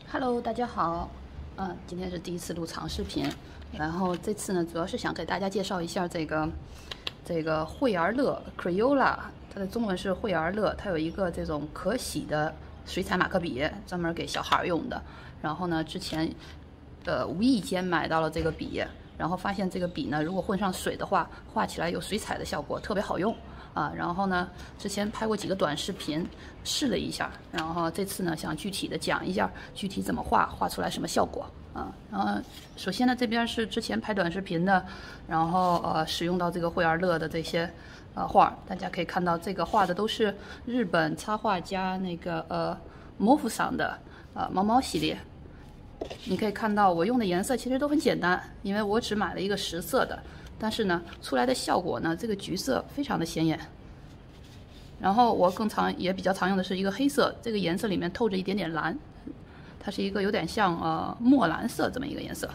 Hello，大家好，今天是第一次录长视频，然后这次呢，主要是想给大家介绍一下这个惠而乐 Crayola， 它的中文是惠而乐，它有一个这种可洗的水彩马克笔，专门给小孩用的。然后呢，之前无意间买到了这个笔，然后发现这个笔呢，如果混上水的话，画起来有水彩的效果，特别好用。然后呢，之前拍过几个短视频，试了一下，然后这次呢，想具体的讲一下具体怎么画出来什么效果然后首先呢，这边是之前拍短视频的，然后使用到这个惠而乐的这些画，大家可以看到这个画的都是日本插画家那个模夫桑的猫猫系列。你可以看到我用的颜色其实都很简单，因为我只买了一个10色的。但是呢，出来的效果呢，这个橘色非常的显眼。然后我也比较常用的是一个黑色，这个颜色里面透着一点点蓝，它是一个有点像墨蓝色这么一个颜色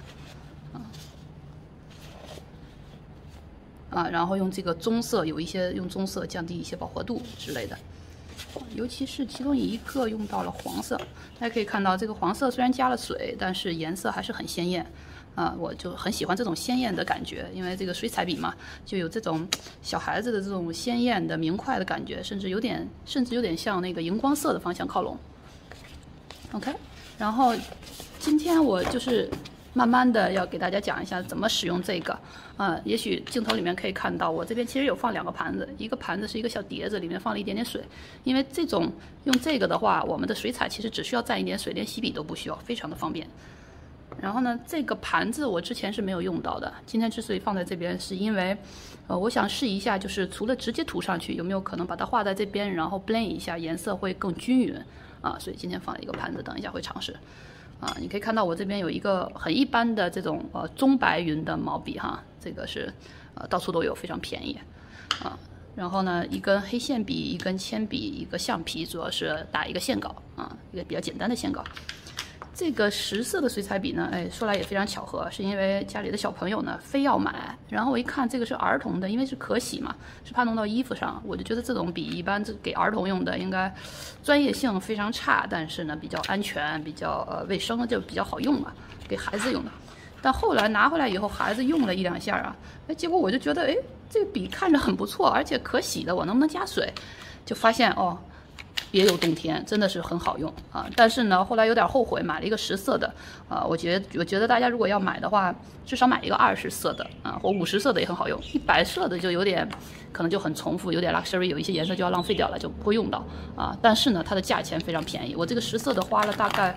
然后用这个棕色，有一些用棕色降低一些饱和度之类的。尤其是其中一个用到了黄色，大家可以看到这个黄色虽然加了水，但是颜色还是很鲜艳。我就很喜欢这种鲜艳的感觉，因为这个水彩笔嘛，就有这种小孩子的这种鲜艳的明快的感觉，甚至有点像那个荧光色的方向靠拢。OK， 然后今天我就是慢慢的要给大家讲一下怎么使用这个。也许镜头里面可以看到，我这边其实有放2个盘子，一个盘子是一个小碟子，里面放了一点点水，因为这种用这个的话，我们的水彩其实只需要蘸一点水，连洗笔都不需要，非常的方便。然后呢，这个盘子我之前是没有用到的，今天之所以放在这边，是因为，我想试一下，就是除了直接涂上去，有没有可能把它画在这边，然后 blend 一下，颜色会更均匀所以今天放了一个盘子，等一下会尝试。你可以看到我这边有一个很一般的这种中白云的毛笔哈，这个是到处都有，非常便宜然后呢，一根黑线笔，一根铅笔，一个橡皮，主要是打一个线稿一个比较简单的线稿。这个10色的水彩笔呢，说来也非常巧合，是因为家里的小朋友呢非要买，然后我一看这个是儿童的，因为是可洗嘛，是怕弄到衣服上，我就觉得这种笔一般给儿童用的，应该专业性非常差，但是呢比较安全，比较卫生，就比较好用嘛，给孩子用的。但后来拿回来以后，孩子用了1-2下结果我就觉得这个笔看着很不错，而且可洗的，我能不能加水？就发现别有洞天，真的是很好用但是呢，后来有点后悔，买了一个10色的我觉得大家如果要买的话，至少买一个20色的或50色的也很好用，100色的就有点可能就很重复，有点 luxury， 有一些颜色就要浪费掉了，就不会用到但是呢，它的价钱非常便宜，我这个10色的花了大概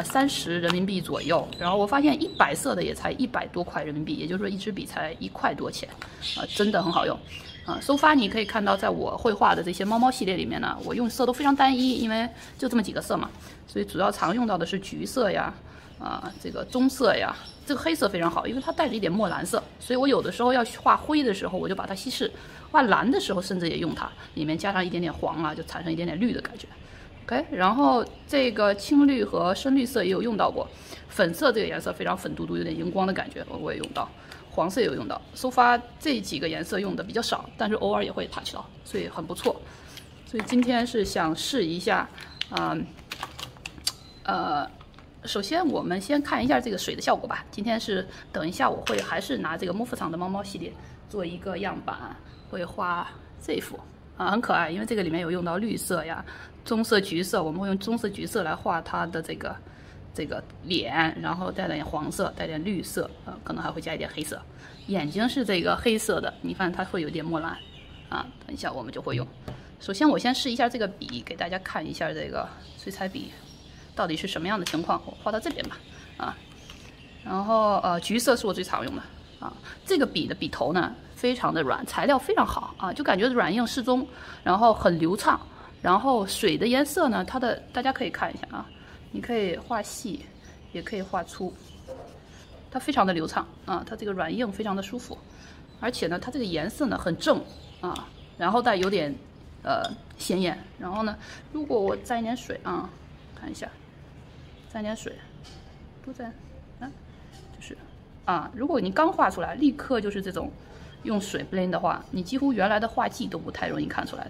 30人民币左右，然后我发现100色的也才100多块人民币，也就是说一支笔才1块多钱真的很好用。so far 你可以看到，在我绘画的这些猫猫系列里面呢，我用色都非常单一，因为就这么几个色嘛，所以主要常用到的是橘色呀，这个棕色呀，这个黑色非常好，因为它带着一点墨蓝色，所以我有的时候要画灰的时候，我就把它稀释；画蓝的时候，甚至也用它，里面加上一点点黄就产生一点点绿的感觉。OK， 然后这个青绿和深绿色也有用到过，粉色这个颜色非常粉嘟嘟，有点荧光的感觉，我也用到。黄色也有用到，so far这几个颜色用的比较少，但是偶尔也会 touch 到，所以很不错。所以今天是想试一下，首先我们先看一下这个水的效果吧。今天是等一下我会还是拿这个模夫桑的猫猫系列做一个样板，会画这幅很可爱，因为这个里面有用到绿色呀、棕色、橘色，我们会用棕色、橘色来画它的这个脸，然后带点黄色，带点绿色，可能还会加一点黑色。眼睛是这个黑色的，你看它会有点墨蓝等一下我们就会用。首先我先试一下这个笔，给大家看一下这个水彩笔到底是什么样的情况。我画到这边吧然后橘色是我最常用的这个笔的笔头呢非常的软，材料非常好就感觉软硬适中，然后很流畅。然后水的颜色呢，大家可以看一下你可以画细，也可以画粗，它非常的流畅它这个软硬非常的舒服，而且呢，它这个颜色呢很正然后带有点鲜艳。然后呢，如果我沾一点水看一下，沾点水，多沾就是如果你刚画出来，立刻就是这种用水 blend 的话，你几乎原来的画迹都不太容易看出来。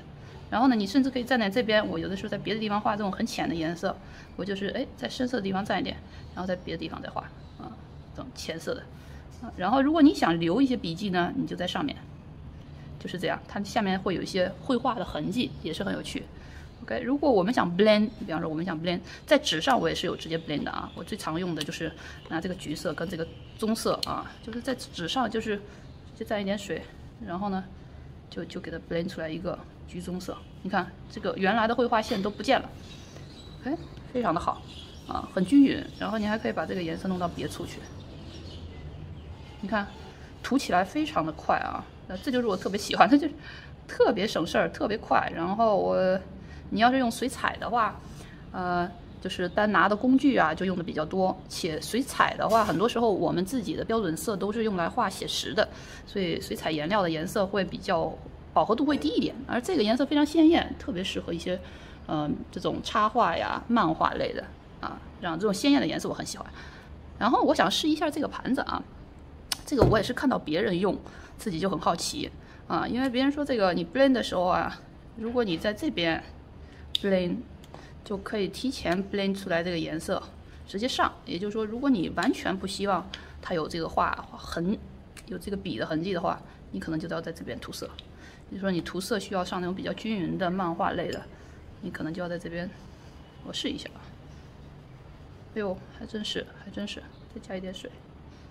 然后呢，你甚至可以站在这边，我有的时候在别的地方画这种很浅的颜色，我就是在深色的地方站一点，然后在别的地方再画这种浅色的然后如果你想留一些笔记呢，你就在上面，就是这样，它下面会有一些绘画的痕迹，也是很有趣。OK， 如果我们想 blend， 比方说我们想 blend， 在纸上我也是有直接 blend 的我最常用的就是拿这个橘色跟这个棕色就是在纸上就是蘸一点水，然后呢就给它 blend 出来一个橘棕色。你看这个原来的绘画线都不见了，非常的好很均匀。然后你还可以把这个颜色弄到别处去，你看涂起来非常的快这就是我特别喜欢的，就是特别省事儿，特别快。然后你要是用水彩的话，就是单拿的工具就用的比较多，且水彩的话，很多时候我们自己的标准色都是用来画写实的，所以水彩颜料的颜色会比较饱和度会低一点，而这个颜色非常鲜艳，特别适合一些这种插画呀、漫画类的这样这种鲜艳的颜色我很喜欢。然后我想试一下这个盘子这个我也是看到别人用，自己就很好奇因为别人说这个你 blend 的时候如果你在这边 blend 就可以提前 blend 出来这个颜色直接上，也就是说如果你完全不希望它有这个画痕，有这个笔的痕迹的话，你可能就要在这边涂色。比如说你涂色需要上那种比较均匀的漫画类的，你可能就要在这边，我试一下哎呦还真是，再加一点水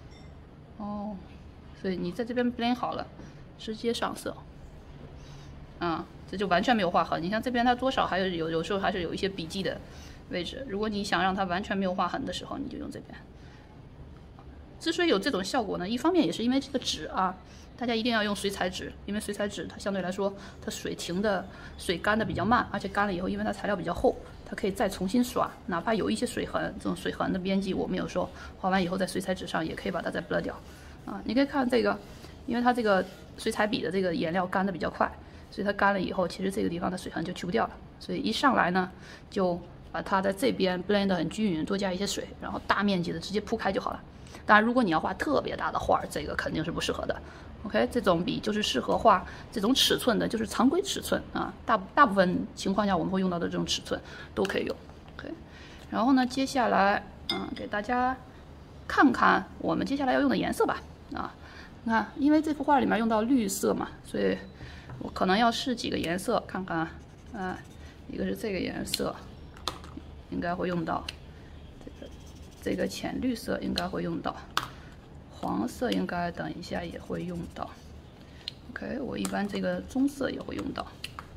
所以你在这边 blend 好了直接上色这就完全没有画痕。你像这边它多少还有时候还是有一些笔记的位置，如果你想让它完全没有画痕的时候，你就用这边。之所以有这种效果呢，一方面也是因为这个纸大家一定要用水彩纸，因为水彩纸它相对来说它水干的比较慢，而且干了以后因为它材料比较厚，它可以再重新刷，哪怕有一些水痕，这种水痕的边际我们有时候画完以后在水彩纸上也可以把它再 blur 掉你可以看这个，因为它这个水彩笔的这个颜料干的比较快，所以它干了以后其实这个地方的水痕就去不掉了，所以一上来呢就把它在这边 blend 得很均匀，多加一些水，然后大面积的直接铺开就好了。当然如果你要画特别大的画，这个肯定是不适合的。OK， 这种笔就是适合画这种尺寸的，就是常规尺寸大部分情况下我们会用到的这种尺寸都可以用。OK， 然后呢，接下来给大家看看我们接下来要用的颜色吧你看，因为这幅画里面用到绿色嘛，所以我可能要试几个颜色看看一个是这个颜色，应该会用到这个浅绿色，应该会用到黄色，应该等一下也会用到。OK， 我一般这个棕色也会用到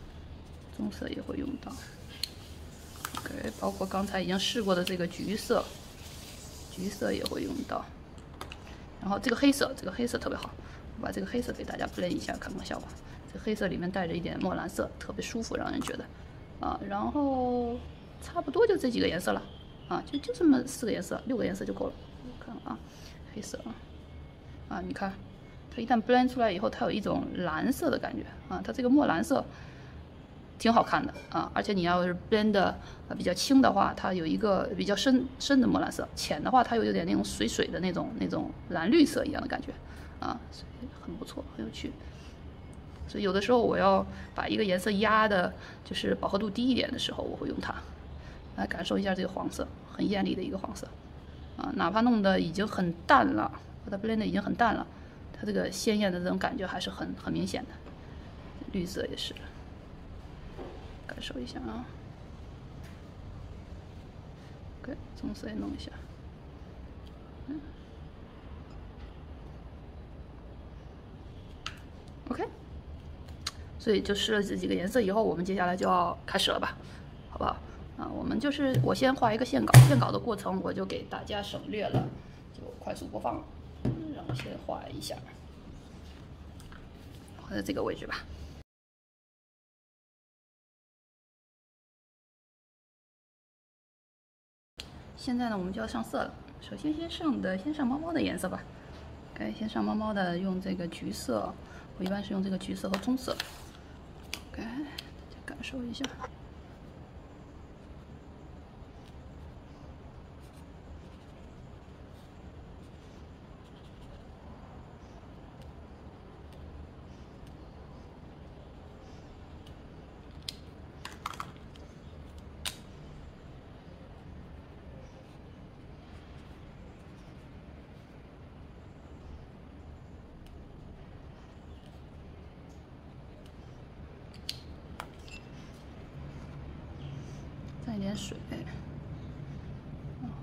OK， 包括刚才已经试过的这个橘色也会用到。然后这个黑色特别好，我把这个黑色给大家 blend 一下，看看效果。这个黑色里面带着一点墨蓝色，特别舒服，让人觉得然后差不多就这几个颜色了就这么4个颜色，6个颜色就够了。看黑色你看它一旦 blend 出来以后，它有一种蓝色的感觉它这个墨蓝色挺好看的而且你要是 blend 的比较轻的话，它有一个比较深的墨蓝色，浅的话它有点那种水的那种蓝绿色一样的感觉所以很不错，很有趣。所以有的时候我要把一个颜色压的就是饱和度低一点的时候，我会用它来感受一下这个黄色，很艳丽的一个黄色哪怕弄得已经很淡了，把它 blend 的已经很淡了，它这个鲜艳的这种感觉还是很明显的。绿色也是，感受一下OK， 棕色也弄一下OK， 所以就试了这几个颜色以后，我们接下来就要开始了吧，好不好我们就是我先画一个线稿的过程我就给大家省略了，就快速播放了。让我先画一下，画在这个位置吧。现在呢，我们就要上色了。首先先上猫猫的颜色吧。OK， 先上猫猫的，用这个橘色，我一般是用这个橘色和棕色。OK， 大家感受一下。 点水，然后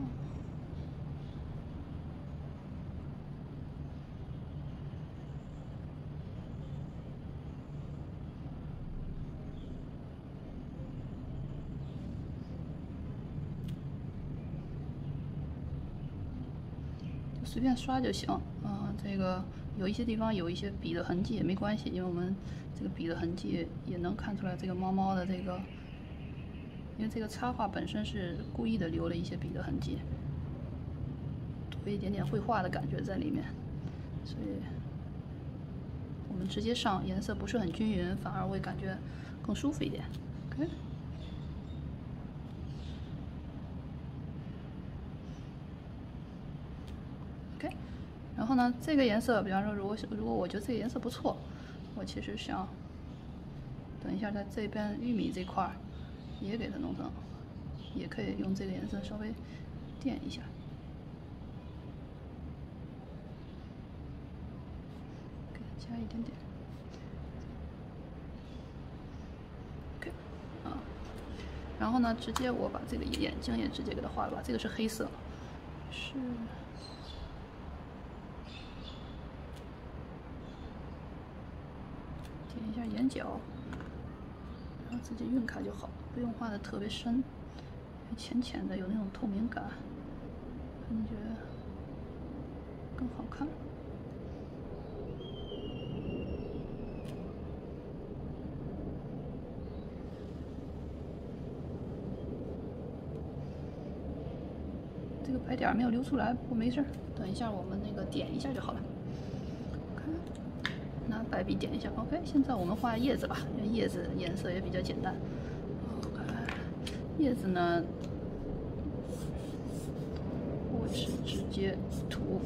就随便刷就行。这个有一些地方有一些笔的痕迹也没关系，因为我们这个笔的痕迹也能看出来这个猫猫的这个。因为这个插画本身是故意的留了一些笔的痕迹，多一点点绘画的感觉在里面，所以我们直接上，颜色不是很均匀，反而会感觉更舒服一点。OK。OK， 然后呢，这个颜色，比方说，如果我觉得这个颜色不错，我其实想等一下在这边玉米这块儿。也给它弄成，也可以用这个颜色稍微垫一下。给它加一点点。OK， 啊，然后呢，直接我把这个眼睛也直接给它画了吧，这个是黑色，是。点一下眼角。然后直接晕开就好，不用画的特别深，浅浅的有那种透明感，感觉更好看。这个白点没有留出来，不过没事，等一下我们那个点一下就好了。拿白笔点一下 ，OK。现在我们画叶子吧，因为叶子颜色也比较简单。OK， 叶子呢，我是直接涂。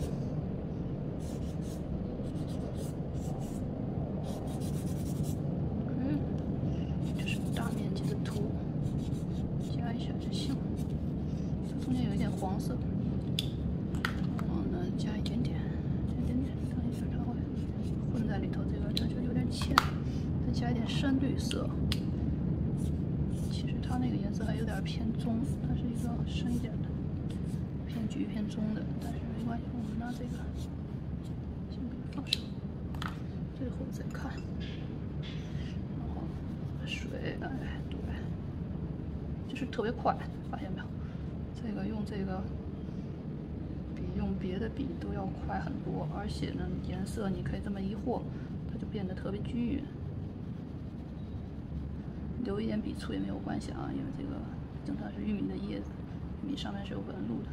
就是大面积的涂，加一下就行。这中间有一点黄色，然后呢加一点点，等一下它会混在里头，这就有点浅，再加一点深绿色。其实它那个颜色还有点偏棕，它是一个深一点的，偏橘偏棕的，但是没关系，我们拿这个先给它放上，最后再看。然后水，哎，对，就是特别快，发现没有？这个用这个比用别的笔都要快很多，而且呢，颜色你可以这么一和，它就变得特别均匀。留一点笔触也没有关系啊，因为这个毕竟它是玉米的叶子，玉米上面是有纹路的。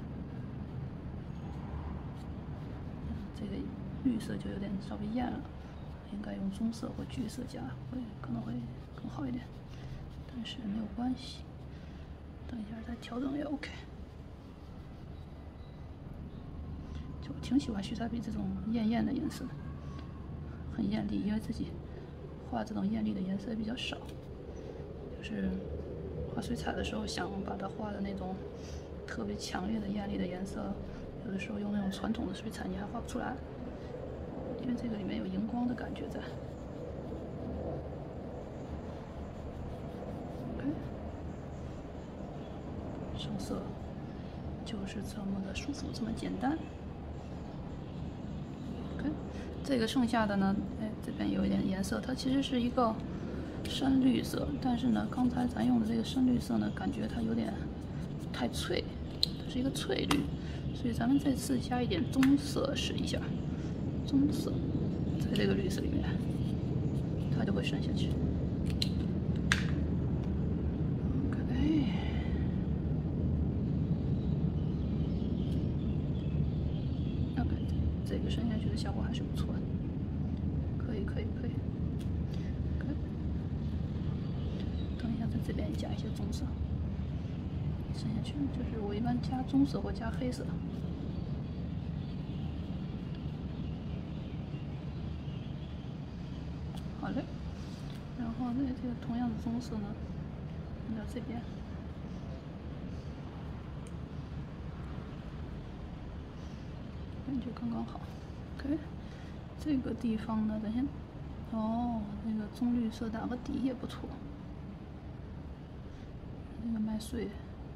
这个绿色就有点稍微艳了，应该用棕色或橘色加，可能会更好一点，但是没有关系，等一下再调整也 OK。就我挺喜欢徐彩笔这种艳艳的颜色，很艳丽，因为自己画这种艳丽的颜色比较少。就是画水彩的时候，想把它画的那种特别强烈的艳丽的颜色，有的时候用那种传统的水彩你还画不出来，因为这个里面有荧光的感觉在。OK， 上色就是这么的舒服，这么简单。OK， 这个剩下的呢，哎，这边有一点颜色，它其实是一个深绿色，但是呢，刚才咱用的这个深绿色呢，感觉它有点太翠，它是一个翠绿，所以咱们这次加一点棕色试一下，棕色在这个绿色里面，它就会渗下去。OK， 这个渗下去的效果还是不错的，可以。这边加一些棕色，渗下去就是我一般加棕色或加黑色。好嘞，然后这个同样的棕色呢，用到这边，感觉刚刚好。OK， 这个地方呢，等一下，哦，那个棕绿色打个底也不错。那个麦穗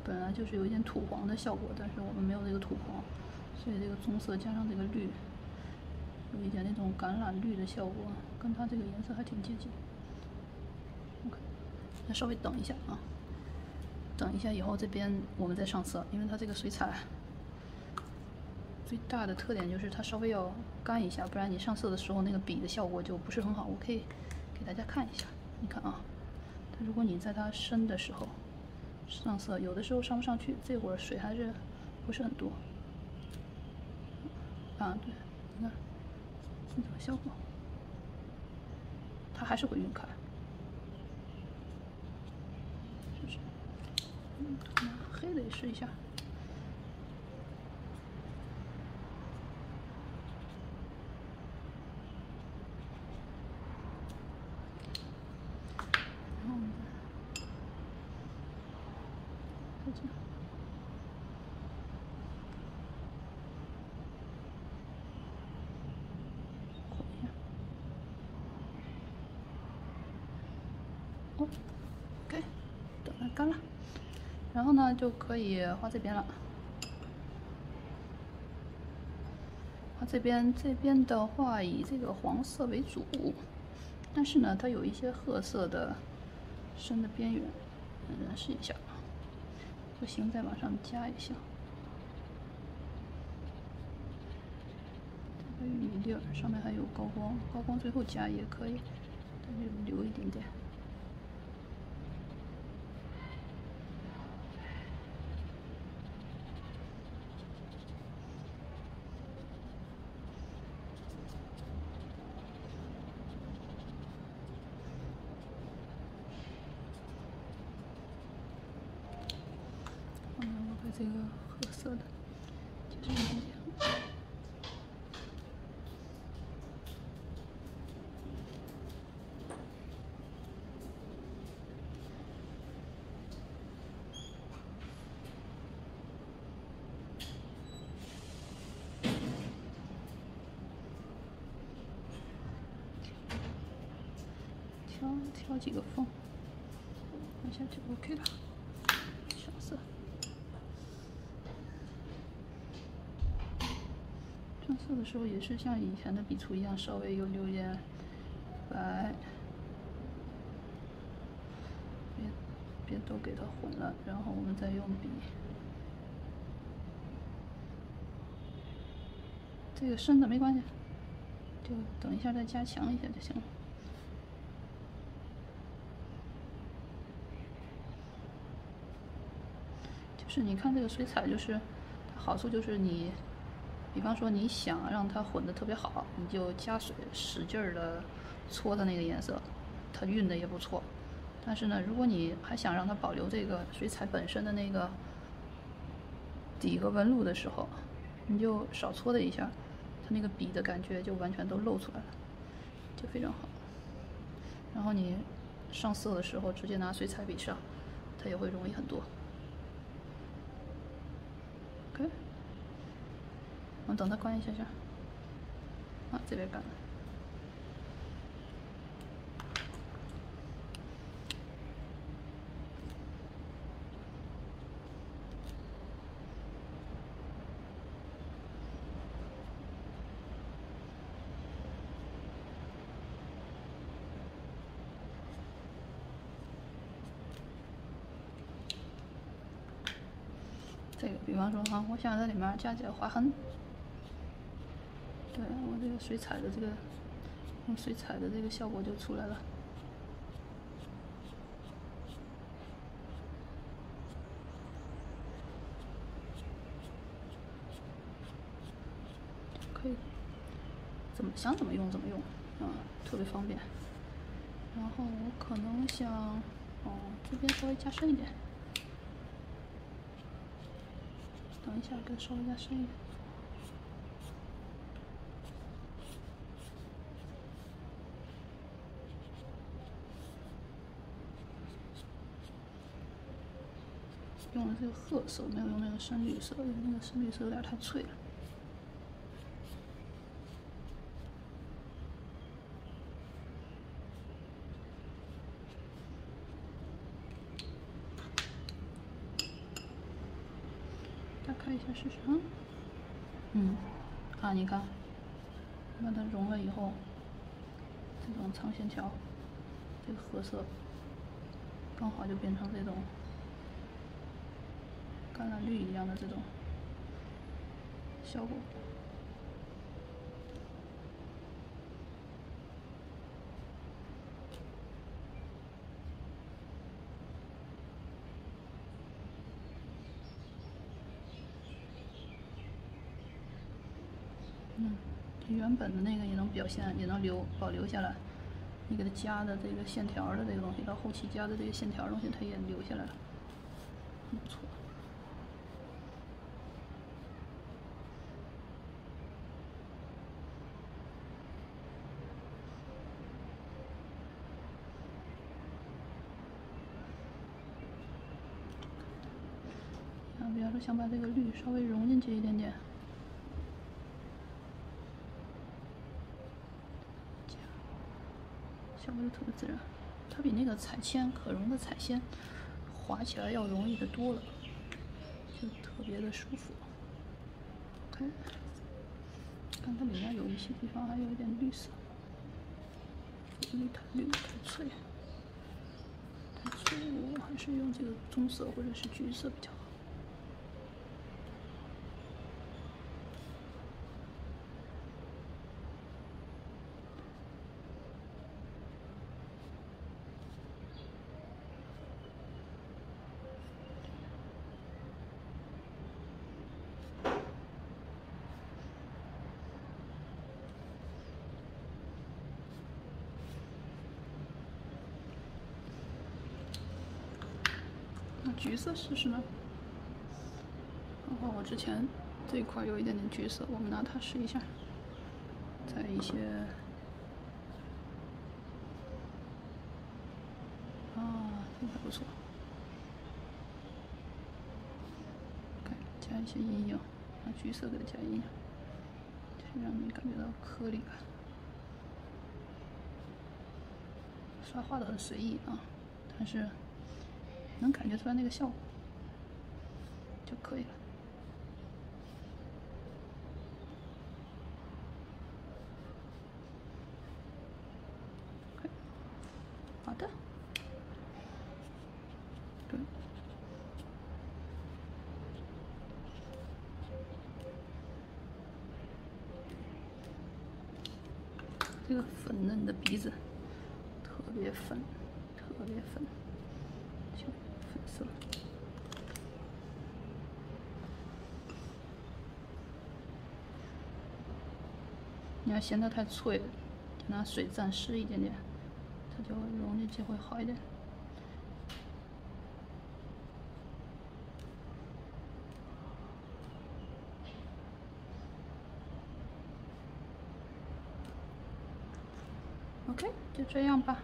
本来就是有一点土黄的效果，但是我们没有这个土黄，所以这个棕色加上这个绿，有一点那种橄榄绿的效果，跟它这个颜色还挺接近。OK， 那稍微等一下啊，等一下以后这边我们再上色，因为它这个水彩最大的特点就是它稍微要干一下，不然你上色的时候那个笔的效果就不是很好。我可以给大家看一下，你看啊，它如果你在它深的时候上色，有的时候上不上去，这会儿水还是不是很多啊？对，你看是这个效果，它还是会晕开，是不是？黑的也试一下。然后再这样。OK， 等它干了，然后呢就可以画这边了。画这边的话以这个黄色为主，但是呢它有一些褐色的深的边缘，试一下，不行再往上加一下。这个玉米粒儿上面还有高光，高光最后加也可以，但是留一点点。我把这个褐色的加上一点。挑几个缝，一下就 OK 了。上色，上色的时候也是像以前的笔触一样，稍微有留点白，别都给它混了，然后我们再用笔。这个深的没关系，就等一下再加强一下就行了。就是你看这个水彩，就是它好处就是你，比方说你想让它混的特别好，你就加水，使劲儿的搓它那个颜色，它晕的也不错。但是呢，如果你还想让它保留这个水彩本身的那个底和纹路的时候，你就少搓它一下，它那个笔的感觉就完全都露出来了，就非常好。然后你上色的时候直接拿水彩笔上，它也会容易很多。OK， 我们等它干一下下。啊，这边干了。这个，比方说啊，我想在里面加几个划痕。对，我这个水彩的这个，用水彩的这个效果就出来了。可以，想怎么用怎么用，特别方便。然后我可能想，这边稍微加深一点。等一下，给它稍微加深一点。用了这个褐色，没有用那个深绿色，因为那个深绿色有点太脆了。 拍一下试试啊。啊，你看，把它融了以后，这种长线条，这个褐色，刚好就变成这种橄榄绿一样的这种效果。原本的那个也能表现，也能保留下来。你给它加的这个线条的这个东西，到后期加的这个线条东西，它也留下来了，不错。比方说想把这个绿稍微融进去一点点。效果就特别自然，它比那个彩铅可溶的彩铅滑起来要容易的多了，就特别的舒服。OK， 看它里面有一些地方还有一点绿色，绿太脆，我还是用这个棕色或者是橘色比较好。橘色试试呢？然后我之前这一块有一点点橘色，我们拿它试一下。再一些这个还不错。OK， 加一些阴影，拿橘色给它加阴影，就是让你感觉到颗粒感。刷画的很随意啊，但是能感觉出来那个效果就可以了。好的，对。这个粉嫩的鼻子，特别粉，特别粉，就粉色。你要嫌它太脆了，就拿水沾湿一点点，它就溶进去会好一点。OK， 就这样吧。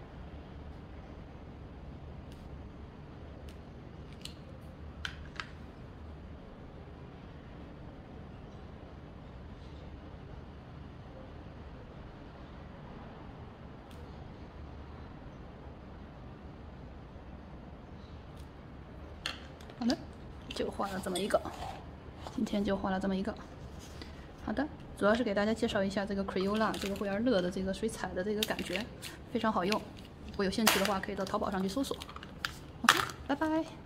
好的，就画了这么一个，今天就画了这么一个。好的。主要是给大家介绍一下这个 Crayola 这个惠而乐的这个水彩的这个感觉，非常好用。如果有兴趣的话，可以到淘宝上去搜索。OK， 拜拜。